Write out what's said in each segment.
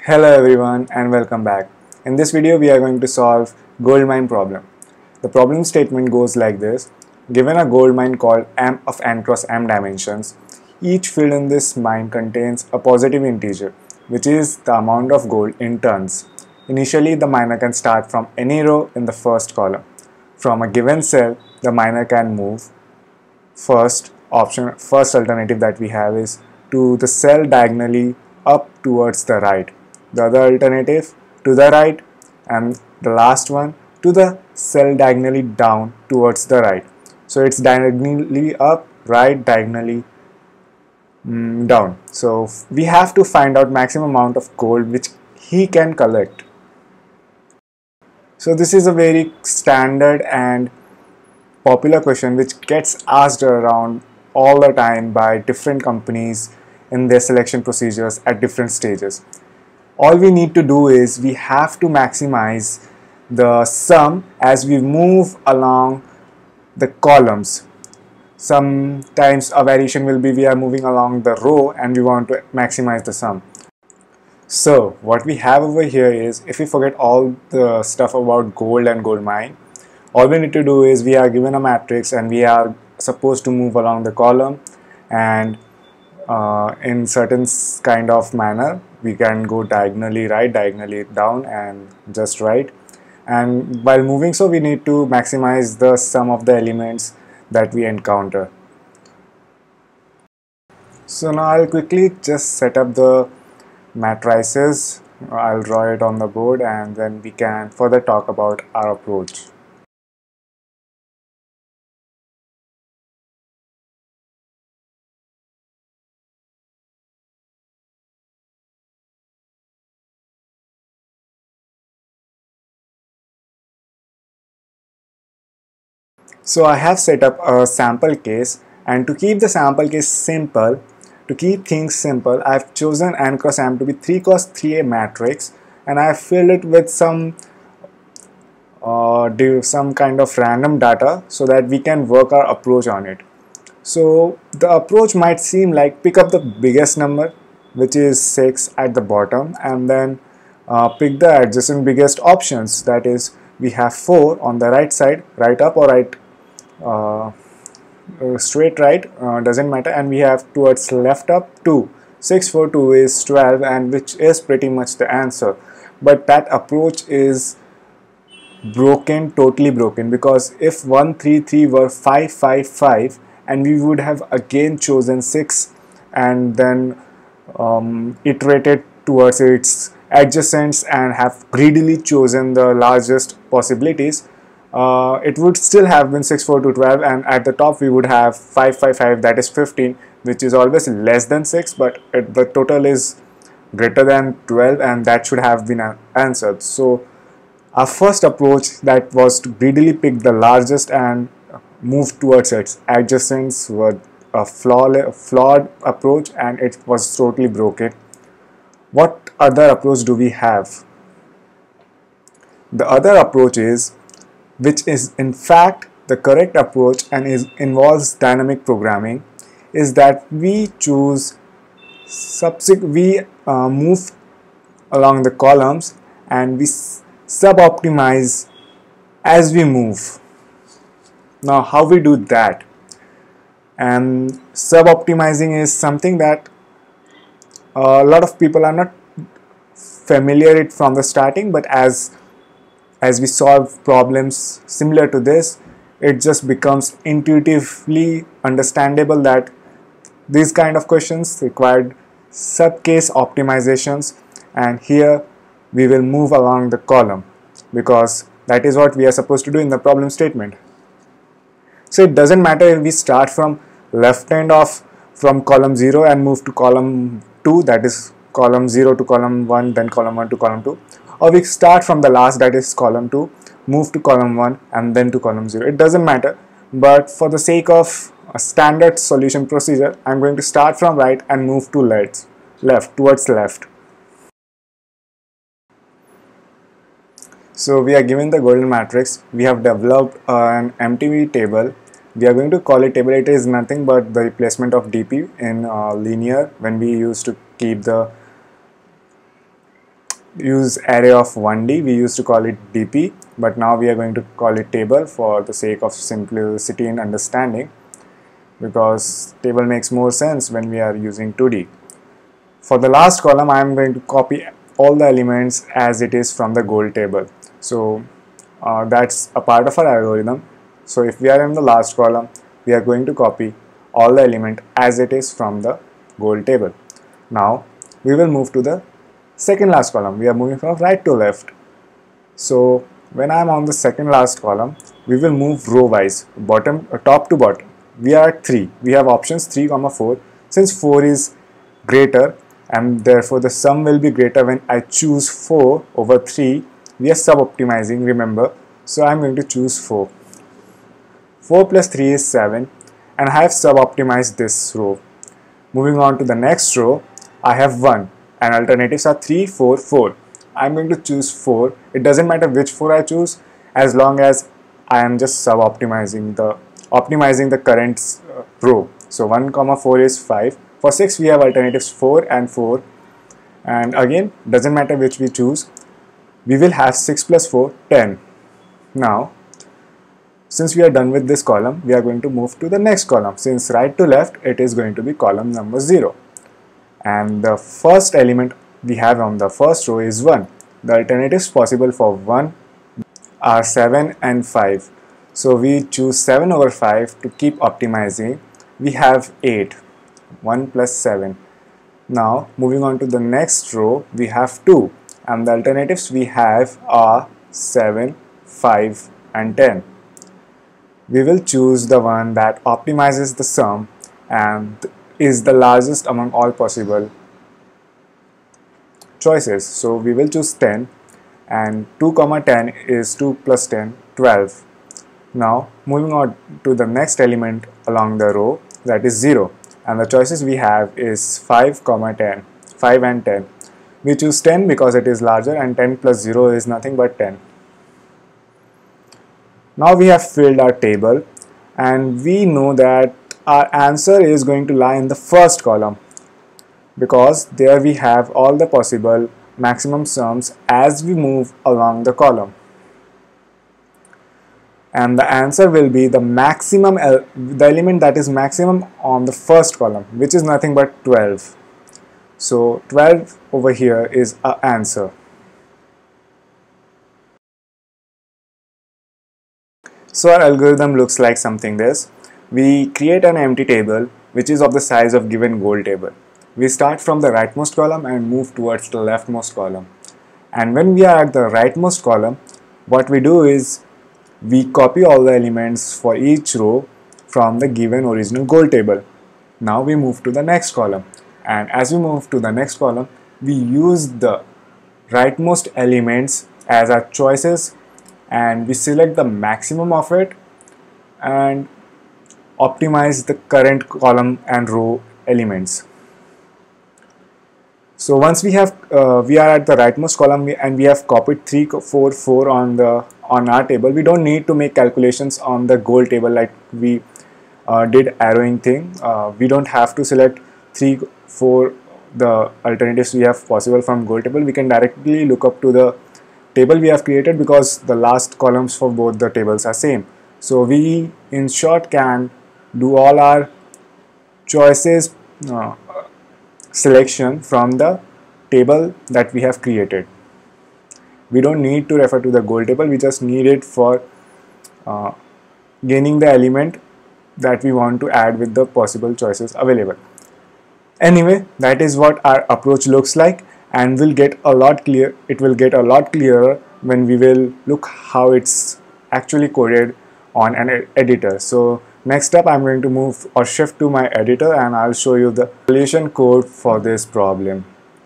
Hello everyone and welcome back. In this video we are going to solve gold mine problem. The problem statement goes like this. Given a gold mine called M of n cross m dimensions, each field in this mine contains a positive integer, which is the amount of gold in tons. Initially the miner can start from any row in the first column. From a given cell, the miner can move. First alternative that we have is to the cell diagonally up towards the right, the other alternative to the right, and the last one to the cell diagonally down towards the right. So it's diagonally up, right, diagonally down. So we have to find out maximum amount of gold which he can collect. So this is a very standard and popular question which gets asked around all the time by different companies in their selection procedures at different stages. All we need to do is we have to maximize the sum as we move along the columns. Sometimes a variation will be we are moving along the row and we want to maximize the sum. So what we have over here is, if we forget all the stuff about gold and gold mine, all we need to do is we are given a matrix and we are supposed to move along the column, and in certain kind of manner we can go diagonally right, diagonally down, and just right. And while moving, so we need to maximize the sum of the elements that we encounter. So now I'll quickly just set up the matrices. I'll draw it on the board and then we can further talk about our approach. So I have set up a sample case, and to keep the sample case simple, to keep things simple, I have chosen n cross m to be 3 cross 3a matrix, and I have filled it with some kind of random data so that we can work our approach on it. So the approach might seem like pick up the biggest number, which is 6 at the bottom, and then pick the adjacent biggest options, that is we have 4 on the right side, right up or right straight right, doesn't matter, and we have towards left up 2. 6 4 2 is 12, and which is pretty much the answer. But that approach is broken, totally broken, because if 1 3 3 were 5 5 5 and we would have again chosen 6 and then iterated towards its adjacents and have greedily chosen the largest possibilities, it would still have been 6 4 to 12, and at the top we would have 5 5 5, that is 15, which is always less than 6, but the total is greater than 12, and that should have been answered. So our first approach, that was to greedily pick the largest and move towards its adjacents, were a flawed approach, and it was totally broken. What other approach do we have? The other approach is, which is in fact the correct approach and involves dynamic programming, is that we choose move along the columns and we sub-optimize as we move. Now how we do that? And sub-optimizing is something that a lot of people are not familiar with from the starting, but as we solve problems similar to this, it just becomes intuitively understandable that these kind of questions required sub-case optimizations, and here we will move along the column because that is what we are supposed to do in the problem statement. So it doesn't matter if we start from left end of from column 0 and move to column 2, that is column 0 to column 1, then column 1 to column 2, or we start from the last, that is column 2, move to column 1 and then to column 0. It doesn't matter, but for the sake of a standard solution procedure, I'm going to start from right and move to left towards left. So we are given the golden matrix. We have developed an empty table. We are going to call it table. It is nothing but the replacement of dp in linear when we used to keep the use array of 1D. We used to call it DP, but now we are going to call it table for the sake of simplicity in understanding, because table makes more sense when we are using 2D. For the last column, I am going to copy all the elements as it is from the goal table. So that's a part of our algorithm. So if we are in the last column, we are going to copy all the element as it is from the goal table. Now we will move to the second last column. We are moving from right to left. So when I am on the second last column, we will move row wise, top to bottom. We are at 3. We have options 3, 4. Since 4 is greater and therefore the sum will be greater when I choose 4 over 3, we are sub-optimizing, remember. So I am going to choose 4. 4 plus 3 is 7, and I have sub-optimized this row. Moving on to the next row, I have 1 and alternatives are 3, 4, 4. I am going to choose 4. It doesn't matter which 4 I choose, as long as I am just optimizing the current row. So 1, 4 is 5. For 6 we have alternatives 4 and 4, and again doesn't matter which we choose. We will have 6 plus 4, 10. Now since we are done with this column, we are going to move to the next column. Since right to left, it is going to be column number 0. And the first element we have on the first row is 1. The alternatives possible for 1 are 7 and 5. So we choose 7 over 5 to keep optimizing. We have 8. 1 plus 7. Now moving on to the next row, we have 2. And the alternatives we have are 7, 5 and 10. We will choose the one that optimizes the sum and is the largest among all possible choices. So we will choose 10, and 2 comma 10 is 2 plus 10, 12. Now moving on to the next element along the row, that is 0, and the choices we have is 5 comma 10, 5 and 10. We choose 10 because it is larger, and 10 plus 0 is nothing but 10. Now we have filled our table, and we know that our answer is going to lie in the first column, because there we have all the possible maximum sums as we move along the column. And the answer will be the maximum, the element that is maximum on the first column, which is nothing but 12. So 12 over here is our answer. So our algorithm looks like something this. We create an empty table which is of the size of given goal table. We start from the rightmost column and move towards the leftmost column. And when we are at the rightmost column, what we do is we copy all the elements for each row from the given original goal table. Now we move to the next column, and as we move to the next column, we use the rightmost elements as our choices, and we select the maximum of it and optimize the current column and row elements. So once we have we are at the rightmost column and we have copied 3, 4, 4 on our table, we don't need to make calculations on the goal table like we did arrowing thing. We don't have to select 3, 4 the alternatives we have possible from goal table. We can directly look up to the table we have created, because the last columns for both the tables are same. So we in short can do all our choices selection from the table that we have created. We don't need to refer to the goal table, we just need it for gaining the element that we want to add with the possible choices available. Anyway, that is what our approach looks like, and will get a lot clear. It will get a lot clearer when we will look how it's actually coded on an editor. So next up, I'm going to move or shift to my editor, and I'll show you the solution code for this problem.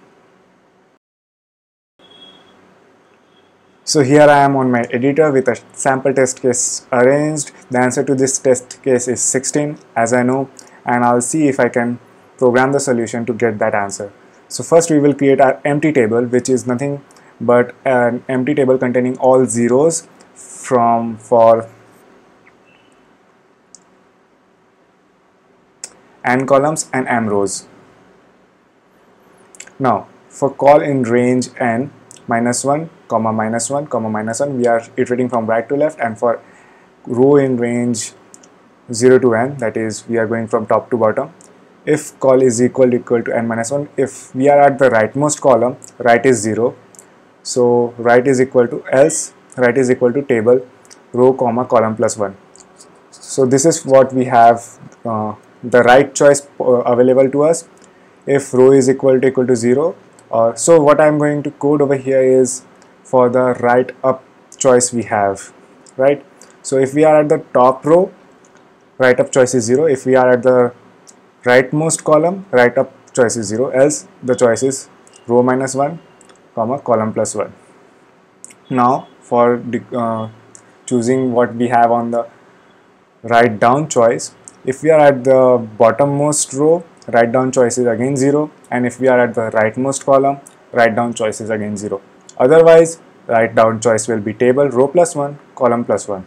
So here I am on my editor with a sample test case arranged. The answer to this test case is 16, as I know, and I'll see if I can program the solution to get that answer. So first we will create our empty table, which is nothing but an empty table containing all zeros for AND columns and AM rows. Now for call in range n, -1, -1, -1. We are iterating from right to left, and for row in range 0 to n, that is we are going from top to bottom. If col is equal to n minus 1, if we are at the rightmost column, right is 0. So right is equal to, else right is equal to table row comma column plus 1. So this is what we have, the right choice available to us if row is equal to 0. So what I'm going to code over here is for the right up choice we have, right? So if we are at the top row, right up choice is 0. If we are at the rightmost column, right up choice is 0, else the choice is row minus 1 comma column plus 1. Now for choosing what we have on the right down choice, if we are at the bottommost row, right down choice is again 0, and if we are at the rightmost column, right down choice is again 0. Otherwise, right down choice will be table row plus 1 column plus 1.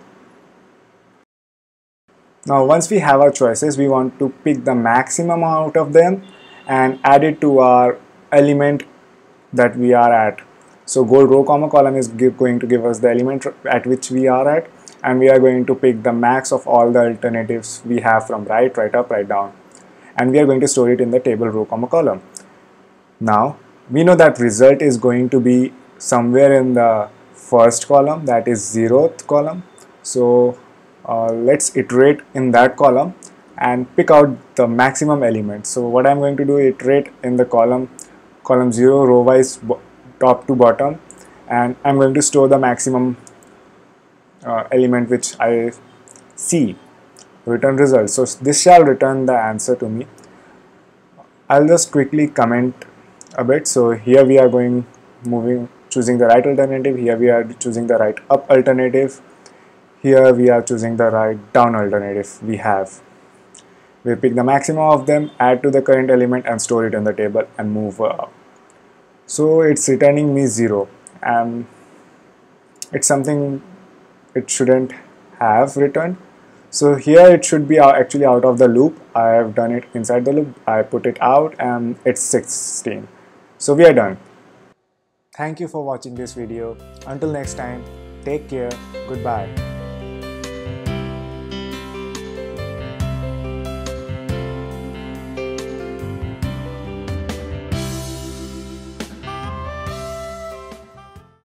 Now once we have our choices, we want to pick the maximum out of them and add it to our element that we are at. So gold row comma column is going to give us the element at which we are at, and we are going to pick the max of all the alternatives we have from right, right up, right down, and we are going to store it in the table row comma column. Now we know that result is going to be somewhere in the first column, that is 0th column. So let's iterate in that column and pick out the maximum element. So what I'm going to do, iterate in the column 0 row wise top to bottom, and I'm going to store the maximum element which I see, return result. So this shall return the answer to me. I'll just quickly comment a bit. So here we are choosing the right alternative, here we are choosing the right up alternative, here we are choosing the right down alternative we pick the maximum of them, add to the current element and store it in the table and move up. So it's returning me 0, and it's something it shouldn't have returned. So here it should be actually out of the loop. I have done it inside the loop, I put it out, and it's 16. So we are done. Thank you for watching this video. Until next time, take care, goodbye.